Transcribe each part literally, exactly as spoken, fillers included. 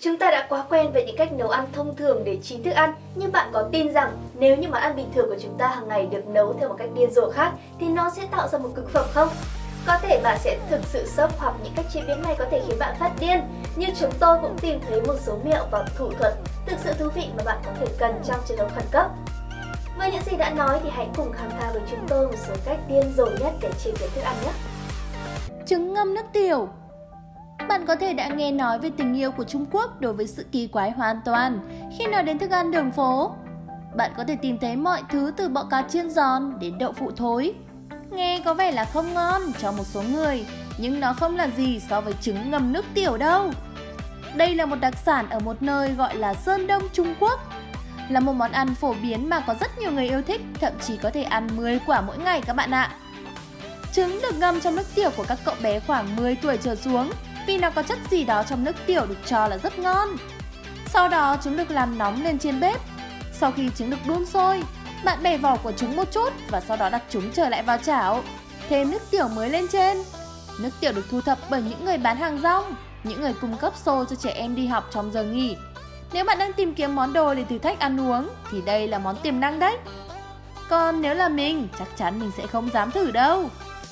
Chúng ta đã quá quen với những cách nấu ăn thông thường để chín thức ăn, nhưng bạn có tin rằng nếu như món ăn bình thường của chúng ta hàng ngày được nấu theo một cách điên rồ khác thì nó sẽ tạo ra một cực phẩm không? Có thể bạn sẽ thực sự sốc hoặc những cách chế biến này có thể khiến bạn phát điên, nhưng chúng tôi cũng tìm thấy một số mẹo và thủ thuật thực sự thú vị mà bạn có thể cần trong trường hợp khẩn cấp. Với những gì đã nói thì hãy cùng khám phá với chúng tôi một số cách điên rồ nhất để chế biến thức ăn nhé. Trứng ngâm nước tiểu. Bạn có thể đã nghe nói về tình yêu của Trung Quốc đối với sự kỳ quái hoàn toàn khi nói đến thức ăn đường phố. Bạn có thể tìm thấy mọi thứ từ bọ cá chiên giòn đến đậu phụ thối. Nghe có vẻ là không ngon cho một số người, nhưng nó không là gì so với trứng ngâm nước tiểu đâu. Đây là một đặc sản ở một nơi gọi là Sơn Đông Trung Quốc. Là một món ăn phổ biến mà có rất nhiều người yêu thích, thậm chí có thể ăn mười quả mỗi ngày các bạn ạ. Trứng được ngâm trong nước tiểu của các cậu bé khoảng mười tuổi trở xuống vì nó có chất gì đó trong nước tiểu được cho là rất ngon. Sau đó trứng được làm nóng lên trên bếp. Sau khi trứng được đun sôi, bạn bẻ vỏ của trứng một chút và sau đó đặt chúng trở lại vào chảo. Thêm nước tiểu mới lên trên. Nước tiểu được thu thập bởi những người bán hàng rong, những người cung cấp xô cho trẻ em đi học trong giờ nghỉ. Nếu bạn đang tìm kiếm món đồ để thử thách ăn uống thì đây là món tiềm năng đấy. Còn nếu là mình, chắc chắn mình sẽ không dám thử đâu.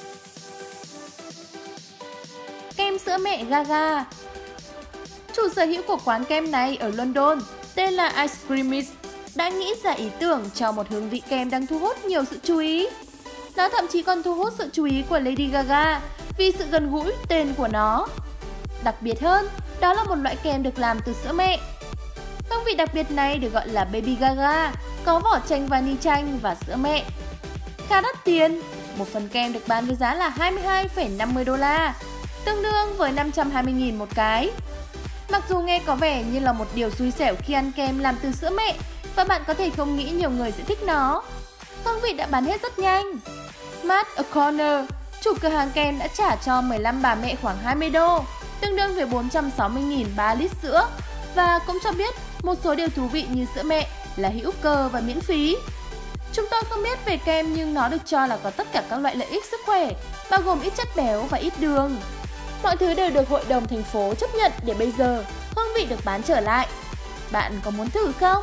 Kem sữa mẹ Gaga. Chủ sở hữu của quán kem này ở London, tên là Ice Creamist, đã nghĩ ra ý tưởng cho một hương vị kem đang thu hút nhiều sự chú ý. Nó thậm chí còn thu hút sự chú ý của Lady Gaga vì sự gần gũi tên của nó. Đặc biệt hơn, đó là một loại kem được làm từ sữa mẹ. Hương vị đặc biệt này được gọi là Baby Gaga, có vỏ chanh vani chanh và sữa mẹ. Khá đắt tiền, một phần kem được bán với giá là hai mươi hai phẩy năm mươi đô la, tương đương với năm trăm hai mươi nghìn một cái. Mặc dù nghe có vẻ như là một điều xui xẻo khi ăn kem làm từ sữa mẹ và bạn có thể không nghĩ nhiều người sẽ thích nó, hương vị đã bán hết rất nhanh. Matt O'Connor, chủ cửa hàng kem đã trả cho mười lăm bà mẹ khoảng hai mươi đô, tương đương với bốn trăm sáu mươi nghìn ba lít sữa, và cũng cho biết một số điều thú vị như sữa mẹ là hữu cơ và miễn phí. Chúng tôi không biết về kem nhưng nó được cho là có tất cả các loại lợi ích sức khỏe, bao gồm ít chất béo và ít đường. Mọi thứ đều được hội đồng thành phố chấp nhận để bây giờ hương vị được bán trở lại. Bạn có muốn thử không?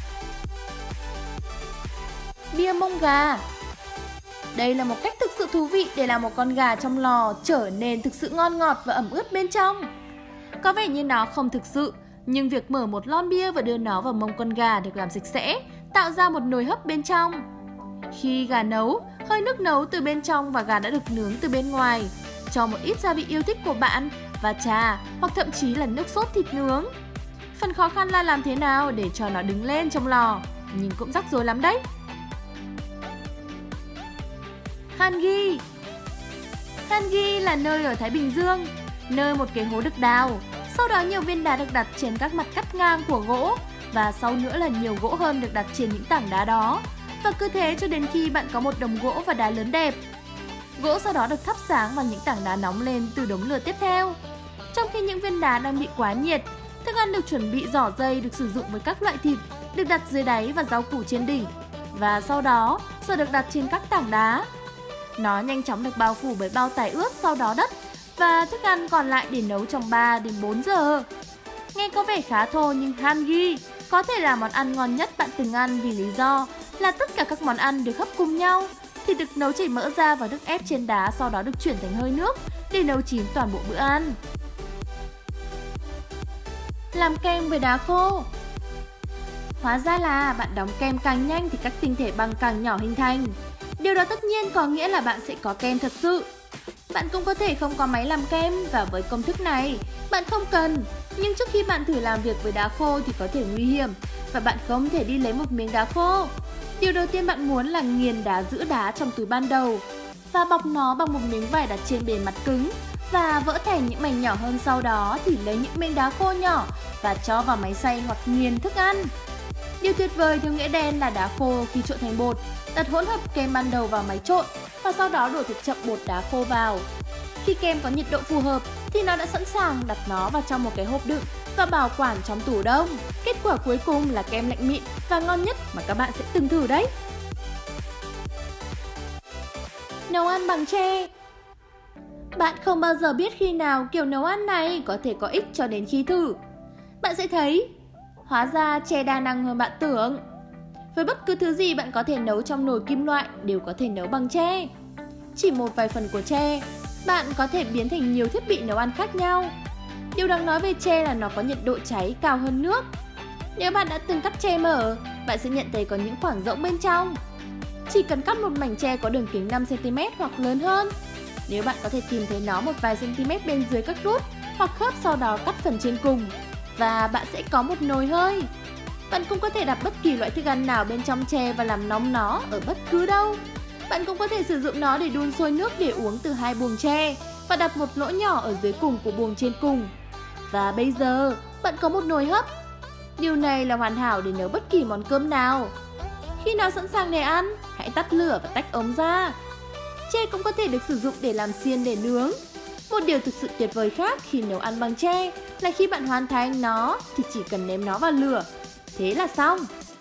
Bia mông gà. Đây là một cách thực sự thú vị để làm một con gà trong lò trở nên thực sự ngon ngọt và ẩm ướt bên trong. Có vẻ như nó không thực sự, nhưng việc mở một lon bia và đưa nó vào mông con gà được làm sạch sẽ, tạo ra một nồi hấp bên trong. Khi gà nấu, hơi nước nấu từ bên trong và gà đã được nướng từ bên ngoài. Cho một ít gia vị yêu thích của bạn và trà hoặc thậm chí là nước sốt thịt nướng. Phần khó khăn là làm thế nào để cho nó đứng lên trong lò, nhưng cũng rắc rối lắm đấy. Hangi. Hangi là nơi ở Thái Bình Dương, nơi một cái hố được đào. Sau đó nhiều viên đá được đặt trên các mặt cắt ngang của gỗ, và sau nữa là nhiều gỗ hơn được đặt trên những tảng đá đó. Và cứ thế cho đến khi bạn có một đống gỗ và đá lớn đẹp. Gỗ sau đó được thắp sáng vào những tảng đá nóng lên từ đống lửa tiếp theo. Trong khi những viên đá đang bị quá nhiệt, thức ăn được chuẩn bị giỏ dây được sử dụng với các loại thịt được đặt dưới đáy và rau củ trên đỉnh. Và sau đó, giờ được đặt trên các tảng đá. Nó nhanh chóng được bao phủ bởi bao tải ướt, sau đó đất, và thức ăn còn lại để nấu trong ba đến bốn giờ. Nghe có vẻ khá thô nhưng hangi có thể là món ăn ngon nhất bạn từng ăn vì lý do là tất cả các món ăn được hấp cùng nhau. Thịt được nấu chảy mỡ ra và nước ép trên đá, sau đó được chuyển thành hơi nước để nấu chín toàn bộ bữa ăn. Làm kem với đá khô. Hóa ra là bạn đóng kem càng nhanh thì các tinh thể băng càng nhỏ hình thành. Điều đó tất nhiên có nghĩa là bạn sẽ có kem thật sự. Bạn cũng có thể không có máy làm kem, và với công thức này, bạn không cần. Nhưng trước khi bạn thử làm việc với đá khô thì có thể nguy hiểm, và bạn không thể đi lấy một miếng đá khô. Điều đầu tiên bạn muốn là nghiền đá giữ đá trong túi ban đầu và bọc nó bằng một miếng vải đặt trên bề mặt cứng và vỡ thành những mảnh nhỏ hơn. Sau đó thì lấy những miếng đá khô nhỏ và cho vào máy xay hoặc nghiền thức ăn. Điều tuyệt vời theo nghĩa đen là đá khô khi trộn thành bột, đặt hỗn hợp kem ban đầu vào máy trộn và sau đó đổ thật chậm bột đá khô vào. Khi kem có nhiệt độ phù hợp thì nó đã sẵn sàng đặt nó vào trong một cái hộp đựng và bảo quản trong tủ đông. Kết quả cuối cùng là kem lạnh mịn và ngon nhất mà các bạn sẽ từng thử đấy. Nấu ăn bằng tre. Bạn không bao giờ biết khi nào kiểu nấu ăn này có thể có ích cho đến khi thử. bạn sẽ thấy hóa ra tre đa năng hơn bạn tưởng. Với bất cứ thứ gì bạn có thể nấu trong nồi kim loại đều có thể nấu bằng tre. Chỉ một vài phần của tre, bạn có thể biến thành nhiều thiết bị nấu ăn khác nhau. Điều đáng nói về tre là nó có nhiệt độ cháy cao hơn nước. Nếu bạn đã từng cắt tre mở, bạn sẽ nhận thấy có những khoảng rỗng bên trong. Chỉ cần cắt một mảnh tre có đường kính năm xăng ti mét hoặc lớn hơn. Nếu bạn có thể tìm thấy nó một vài cm bên dưới các nút hoặc khớp, sau đó cắt phần trên cùng, và bạn sẽ có một nồi hơi. Bạn cũng có thể đặt bất kỳ loại thức ăn nào bên trong tre và làm nóng nó ở bất cứ đâu. Bạn cũng có thể sử dụng nó để đun sôi nước để uống từ hai buồng tre và đặt một lỗ nhỏ ở dưới cùng của buồng trên cùng. Và bây giờ, bạn có một nồi hấp. Điều này là hoàn hảo để nấu bất kỳ món cơm nào. Khi nào sẵn sàng để ăn, hãy tắt lửa và tách ống ra. Tre cũng có thể được sử dụng để làm xiên để nướng. Một điều thực sự tuyệt vời khác khi nấu ăn bằng tre là khi bạn hoàn thành nó thì chỉ cần ném nó vào lửa. Thế là xong.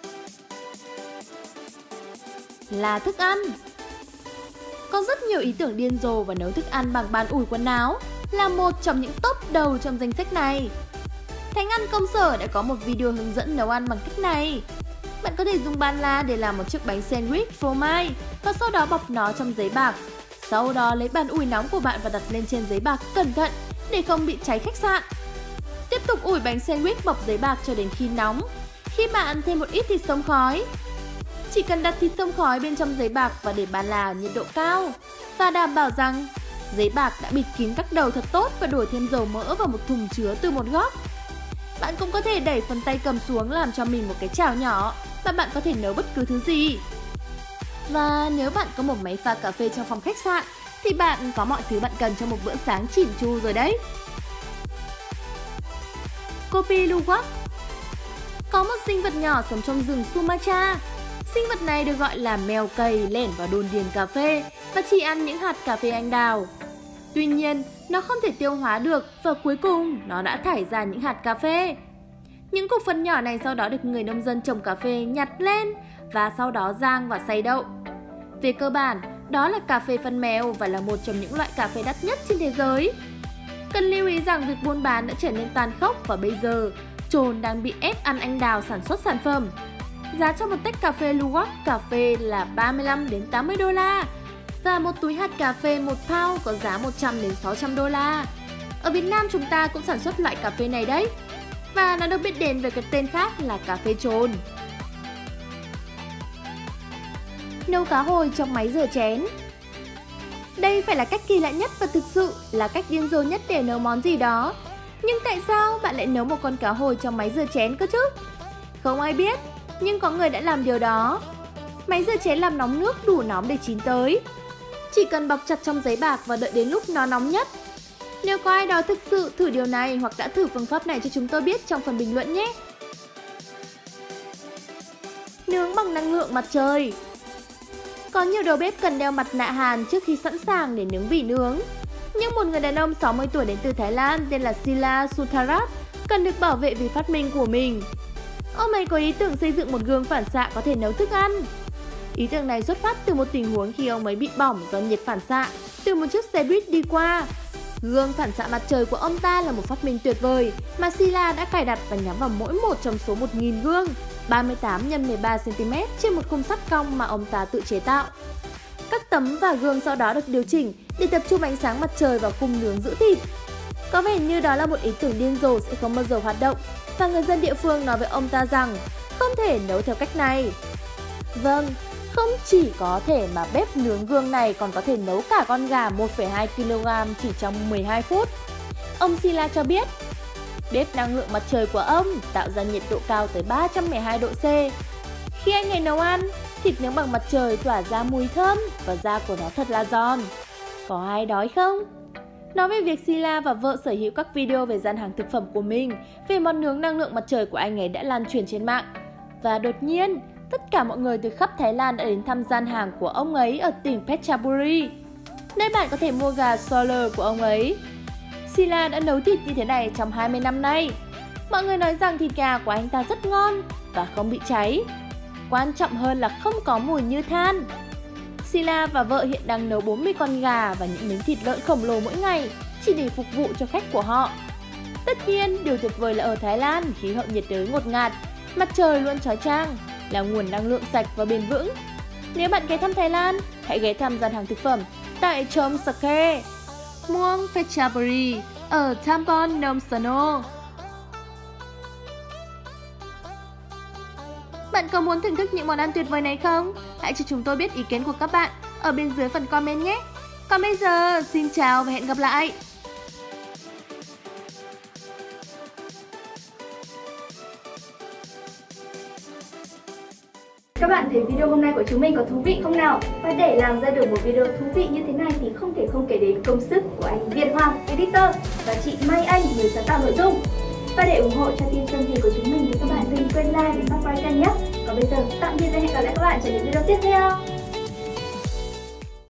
Là thức ăn. Có rất nhiều ý tưởng điên rồ và nấu thức ăn bằng bàn ủi quần áo là một trong những top đầu trong danh sách này. Thành Ăn Công Sở đã có một video hướng dẫn nấu ăn bằng cách này. Bạn có thể dùng ban la để làm một chiếc bánh sandwich phô mai và sau đó bọc nó trong giấy bạc. Sau đó lấy bàn ủi nóng của bạn và đặt lên trên giấy bạc cẩn thận để không bị cháy khách sạn. Tiếp tục ủi bánh sandwich bọc giấy bạc cho đến khi nóng. Khi bạn thêm một ít thịt xông khói, chỉ cần đặt thịt xông khói bên trong giấy bạc và để bàn là nhiệt độ cao và đảm bảo rằng giấy bạc đã bịt kín các đầu thật tốt và đổ thêm dầu mỡ vào một thùng chứa từ một góc. Bạn cũng có thể đẩy phần tay cầm xuống làm cho mình một cái chảo nhỏ và bạn có thể nấu bất cứ thứ gì. Và nếu bạn có một máy pha cà phê trong phòng khách sạn thì bạn có mọi thứ bạn cần cho một bữa sáng chỉn chu rồi đấy. Kopi Luwak. Có một sinh vật nhỏ sống trong rừng Sumatra. Sinh vật này được gọi là mèo cầy lẻn vào đồn điền cà phê và chỉ ăn những hạt cà phê anh đào. Tuy nhiên, nó không thể tiêu hóa được và cuối cùng nó đã thải ra những hạt cà phê. Những cục phân nhỏ này sau đó được người nông dân trồng cà phê nhặt lên và sau đó rang và xay đậu. Về cơ bản, đó là cà phê phân mèo và là một trong những loại cà phê đắt nhất trên thế giới. Cần lưu ý rằng việc buôn bán đã trở nên tàn khốc và bây giờ chồn đang bị ép ăn anh đào sản xuất sản phẩm. Giá cho một tách cà phê Luwak cà phê là ba mươi lăm đến tám mươi đô la và một túi hạt cà phê một pound có giá một trăm đến sáu trăm đô la. Ở Việt Nam chúng ta cũng sản xuất loại cà phê này đấy. Và nó được biết đến với cái tên khác là cà phê chồn. Nấu cá hồi trong máy rửa chén. Đây phải là cách kỳ lạ nhất và thực sự là cách điên rồ nhất để nấu món gì đó. Nhưng tại sao bạn lại nấu một con cá hồi trong máy rửa chén cơ chứ? Không ai biết, nhưng có người đã làm điều đó. Máy rửa chén làm nóng nước đủ nóng để chín tới. Chỉ cần bọc chặt trong giấy bạc và đợi đến lúc nó nóng nhất. Nếu có ai đó thực sự thử điều này hoặc đã thử phương pháp này cho chúng tôi biết trong phần bình luận nhé. Nướng bằng năng lượng mặt trời. Có nhiều đầu bếp cần đeo mặt nạ hàn trước khi sẵn sàng để nướng vỉ nướng. Nhưng một người đàn ông sáu mươi tuổi đến từ Thái Lan tên là Sila Sutharat cần được bảo vệ vì phát minh của mình. Ông ấy có ý tưởng xây dựng một gương phản xạ có thể nấu thức ăn. Ý tưởng này xuất phát từ một tình huống khi ông ấy bị bỏng do nhiệt phản xạ từ một chiếc xe buýt đi qua. Gương phản xạ mặt trời của ông ta là một phát minh tuyệt vời mà Sila đã cài đặt và nhắm vào mỗi một trong số một nghìn gương ba mươi tám nhân mười ba xăng ti mét trên một khung sắt cong mà ông ta tự chế tạo. Các tấm và gương sau đó được điều chỉnh để tập trung ánh sáng mặt trời vào khung nướng giữ thịt. Có vẻ như đó là một ý tưởng điên rồ sẽ không bao giờ hoạt động và người dân địa phương nói với ông ta rằng không thể nấu theo cách này. Vâng, không chỉ có thể mà bếp nướng gương này còn có thể nấu cả con gà một phẩy hai ki lô gam chỉ trong mười hai phút. Ông Sila cho biết, bếp năng lượng mặt trời của ông tạo ra nhiệt độ cao tới ba trăm mười hai độ C. Khi anh ấy nấu ăn, thịt nướng bằng mặt trời tỏa ra mùi thơm và da của nó thật là giòn. Có ai đói không? Nói về việc Sila và vợ sở hữu các video về gian hàng thực phẩm của mình về món nướng năng lượng mặt trời của anh ấy đã lan truyền trên mạng. Và đột nhiên, tất cả mọi người từ khắp Thái Lan đã đến thăm gian hàng của ông ấy ở tỉnh Phetchaburi. Nơi bạn có thể mua gà solar của ông ấy. Sila đã nấu thịt như thế này trong hai mươi năm nay. Mọi người nói rằng thịt gà của anh ta rất ngon và không bị cháy. Quan trọng hơn là không có mùi như than. Sila và vợ hiện đang nấu bốn mươi con gà và những miếng thịt lợn khổng lồ mỗi ngày chỉ để phục vụ cho khách của họ. Tất nhiên, điều tuyệt vời là ở Thái Lan, khí hậu nhiệt đới ngột ngạt, mặt trời luôn chói chang, là nguồn năng lượng sạch và bền vững. Nếu bạn ghé thăm Thái Lan, hãy ghé thăm gian hàng thực phẩm tại Chom Sake, Muang Phetchaburi ở Tampon Nom Sano. Bạn có muốn thưởng thức những món ăn tuyệt vời này không? Hãy cho chúng tôi biết ý kiến của các bạn ở bên dưới phần comment nhé! Còn bây giờ, xin chào và hẹn gặp lại! Các bạn thấy video hôm nay của chúng mình có thú vị không nào? Và để làm ra được một video thú vị như thế này thì không thể không kể đến công sức của anh Việt Hoàng, editor, và chị Mai Anh, người sáng tạo nội dung. Và để ủng hộ cho team Sơn Gì của chúng mình thì các bạn đừng quên like và subscribe kênh nhé. Còn bây giờ, tạm biệt và hẹn gặp lại các bạn trong những video tiếp theo.